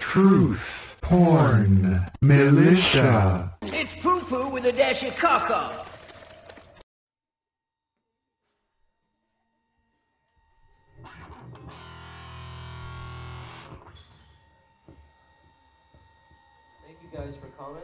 Truth, porn, militia. It's poo-poo with a dash of caca. Thank you guys for coming.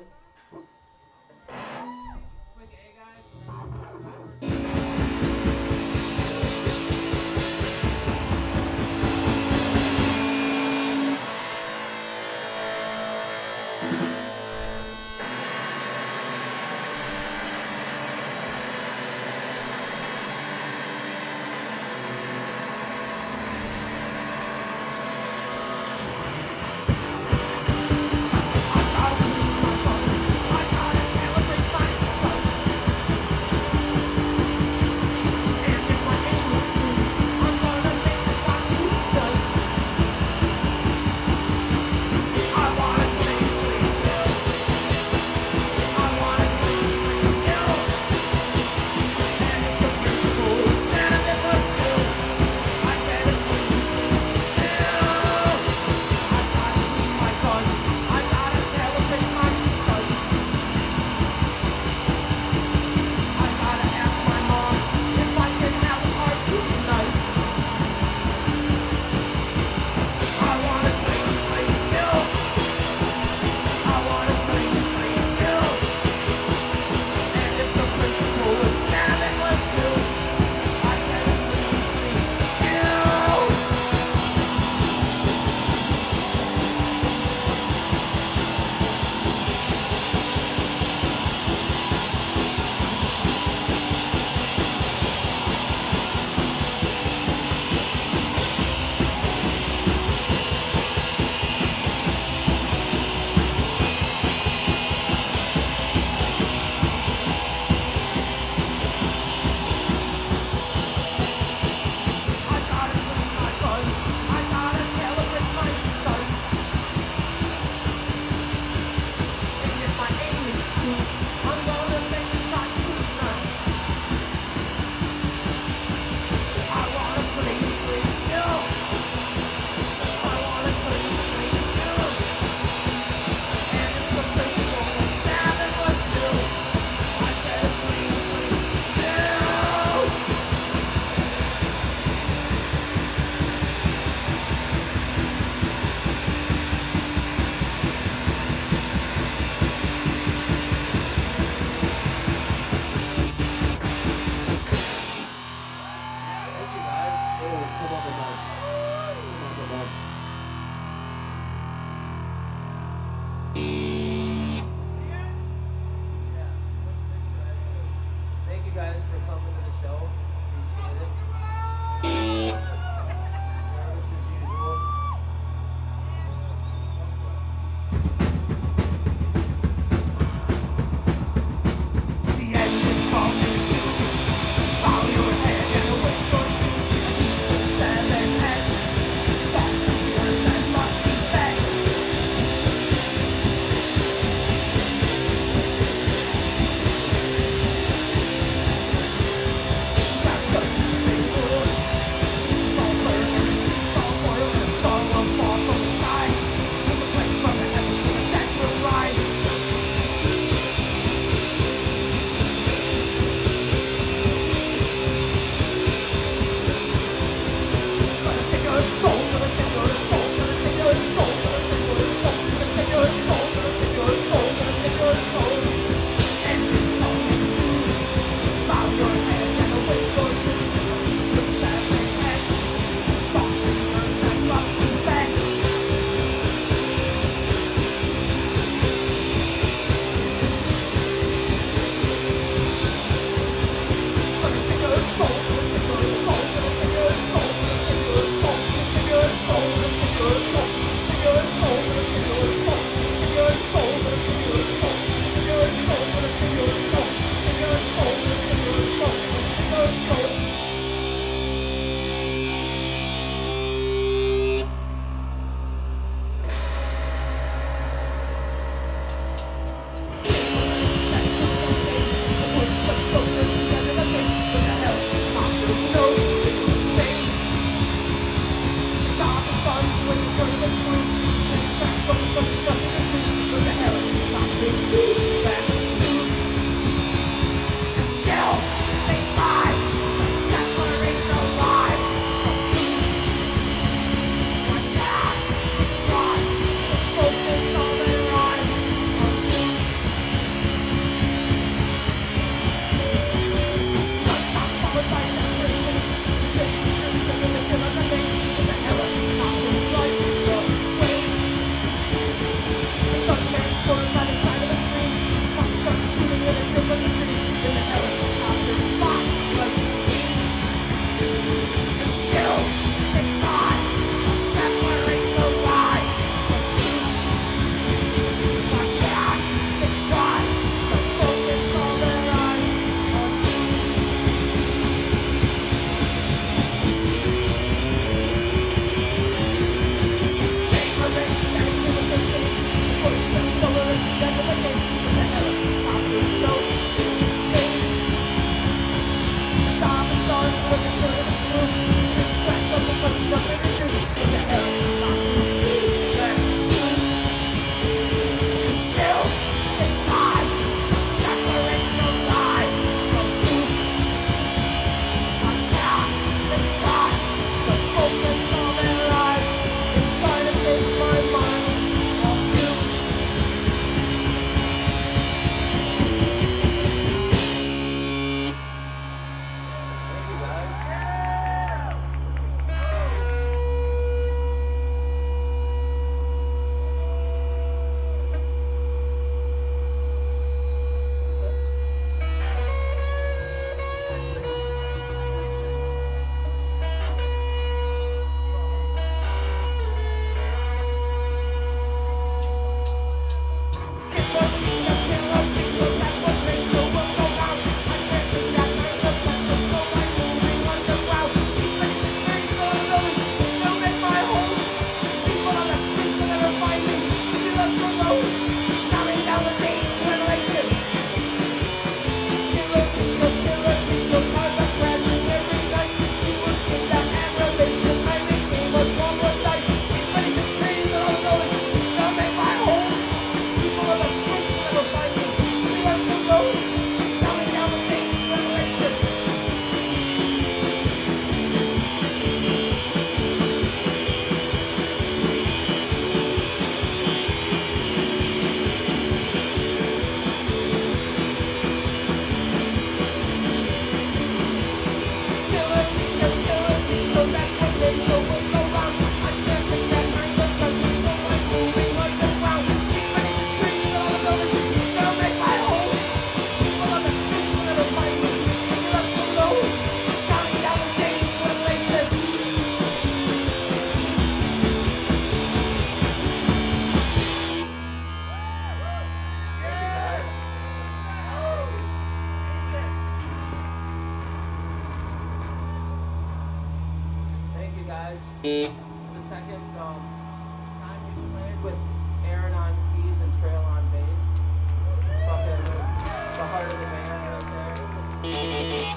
This is the second time we played with Aaron on keys and Trail on bass. Fucking the heart of the band right there.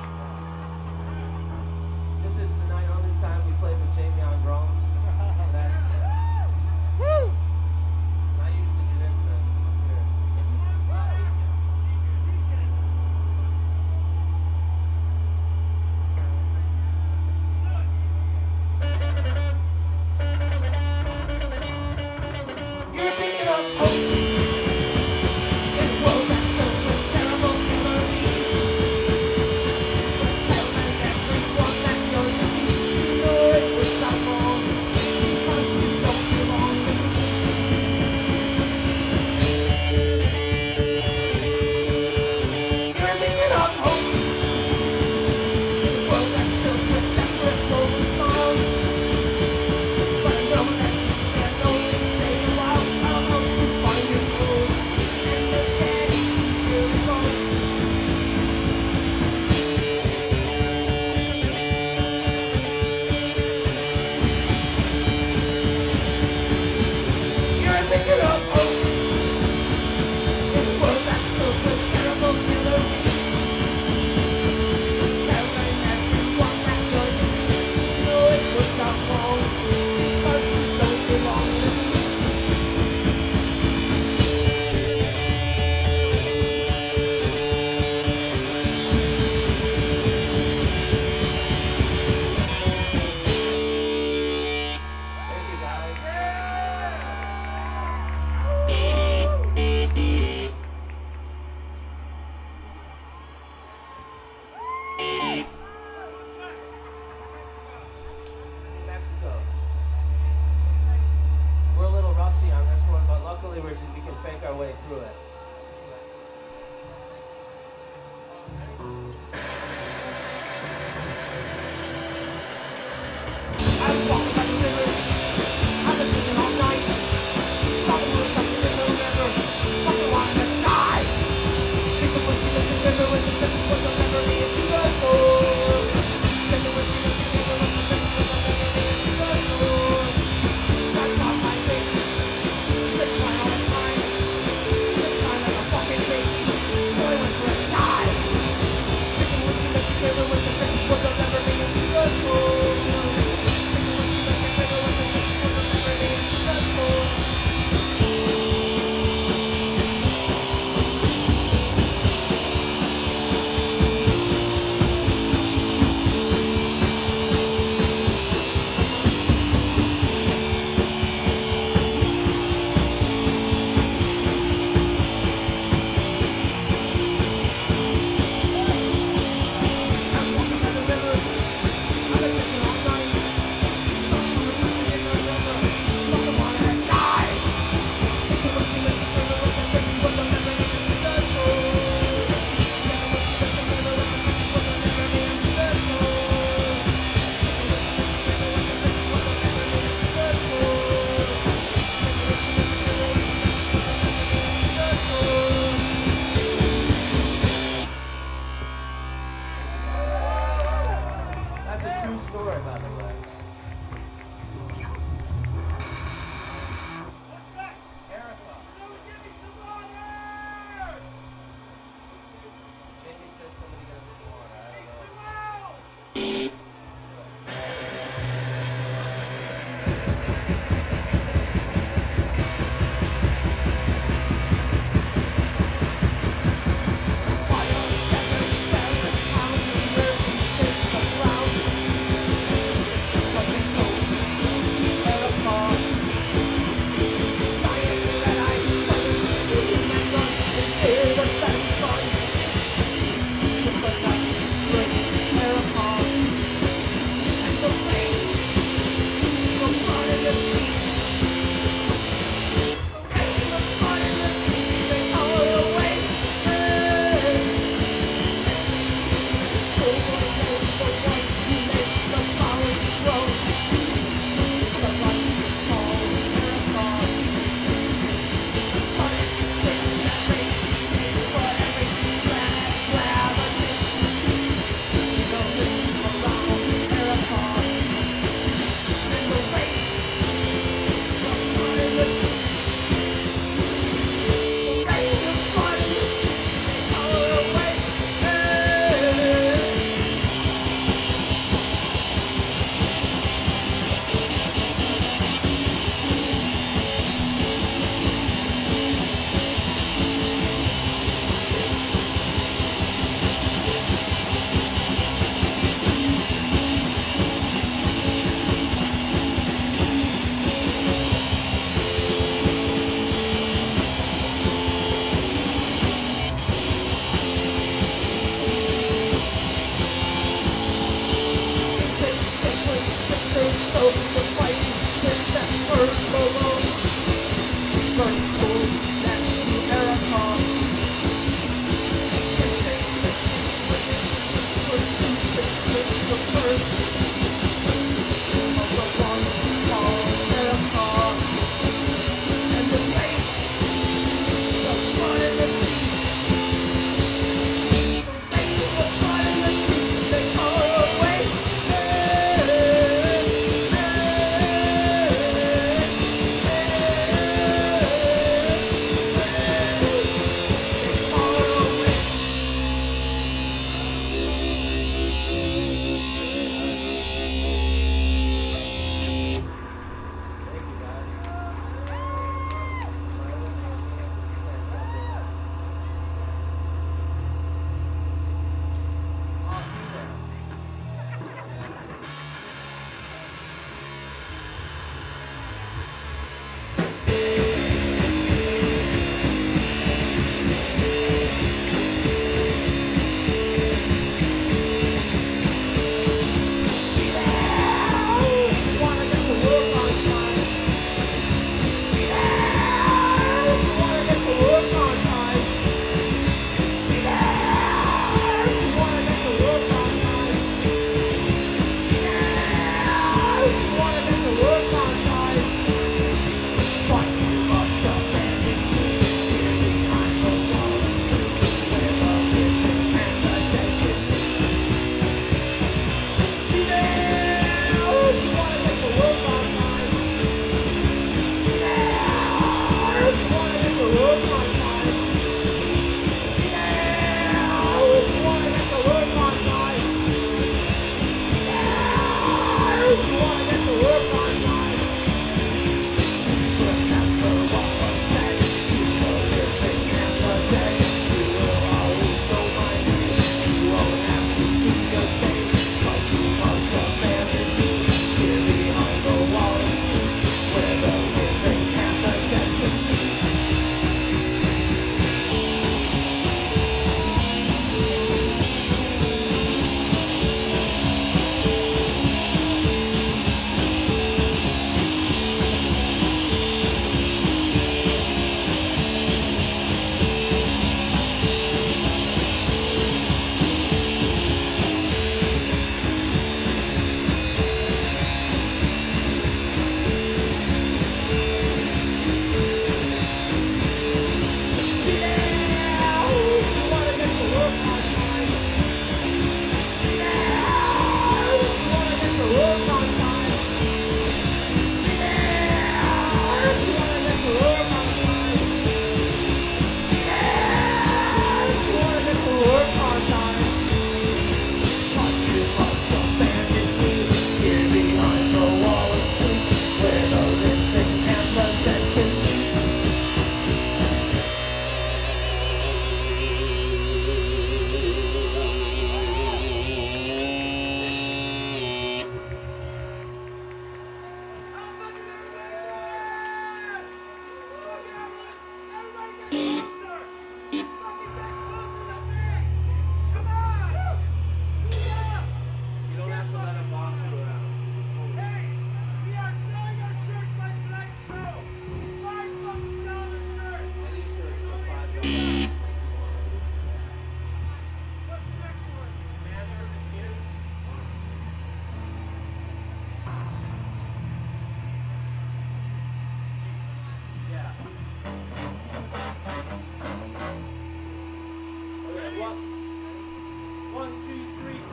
This is the night only time we played with Jamie on drums. So that's woo! I usually do this then up here. You're picking up hope in a world that's filled with terrible killer bees. Tell everyone that you're deceased. You know it was not wrong because you don't belong to me. You're picking up hope in a world that's filled with desperate lonely smiles. But I know that you can only stay a while. I'll help you find your clothes and the daddy really wrong. You're picking up hope in a world that's filled with terrible killer bees. Telling everyone that you're deceased. You know it was not wrong because you don't belong to me. Thank you guys. Mexico. We're a little rusty on this one, but luckily we can fake our way through it. I was walking by the river. I've been thinking all night. Saw the moon coming in the river. Fucking wanted to die. Drink the whiskey, Mr. River, with the business was a memory into the shore. Drink the whiskey, Mr. River, with the business was a memory into the shore. That's not my thing. Slip by all the time. Slip by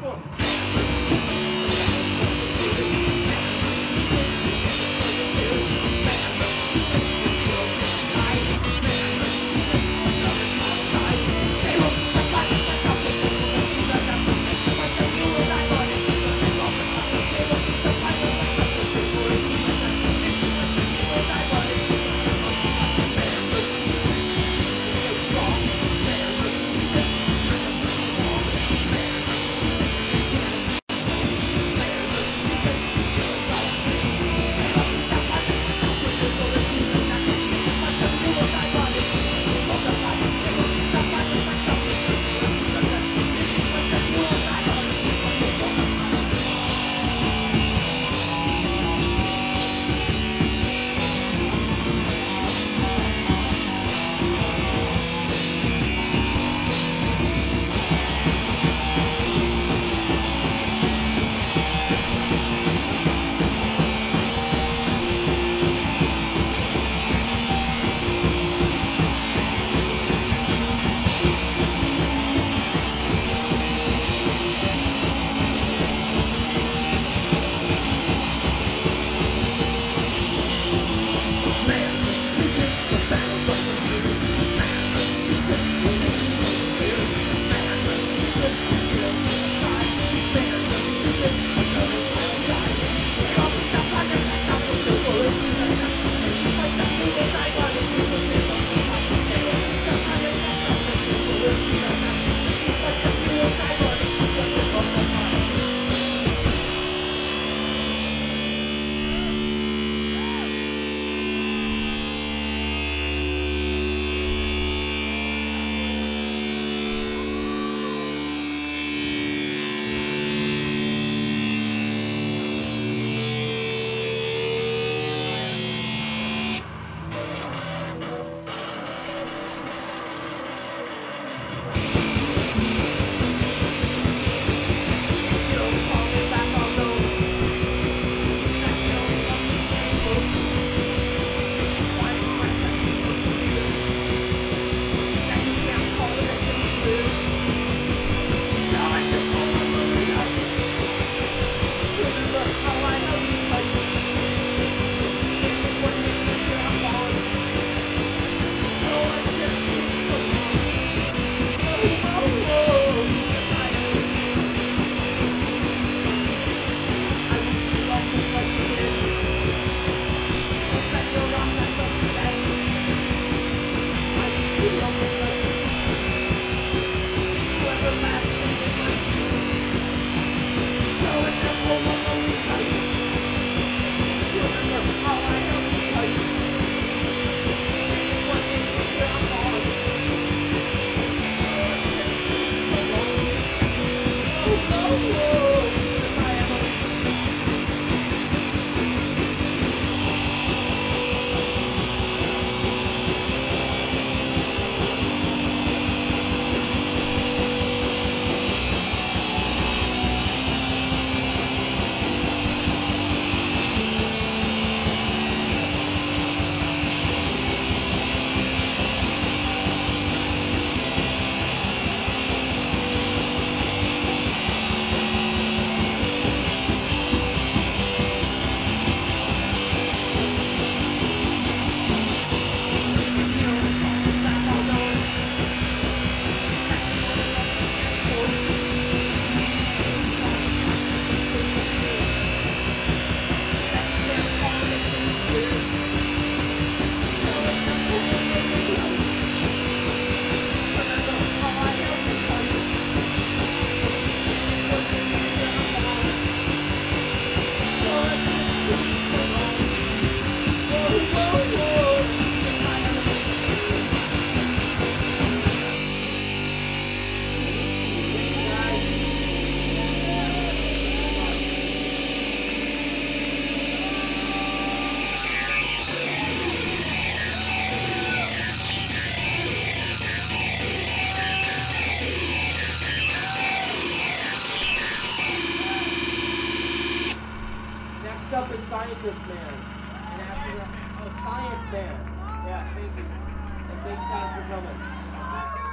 up is Scientist Man. And after that, Science Man. Yeah, thank you. And thanks guys for coming.